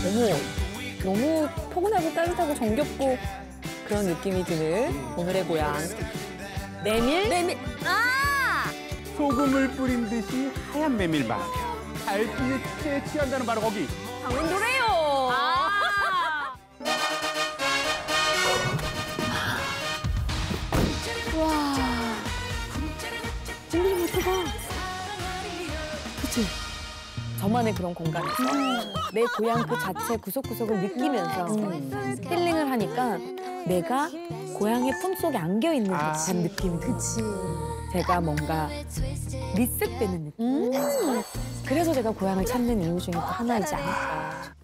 어머, 너무 포근하고 따뜻하고 정겹고 그런 느낌이 드는 오늘의 고향. 메밀? 메밀. 아! 소금을 뿌린 듯이 하얀 메밀맛. 달빛에 취한다는 바로 거기. 강원도래요. 와. 준비 못해봐. 그치? 저만의 그런 공간에서 내 고향 그 자체 구석구석을 느끼면서 힐링을 하니까 내가 고향의 품속에 안겨있는 듯한 느낌이 들어요. 제가 뭔가 리셋되는 느낌. 그래서 제가 고향을 찾는 이유 중에 또 하나이지 않을까.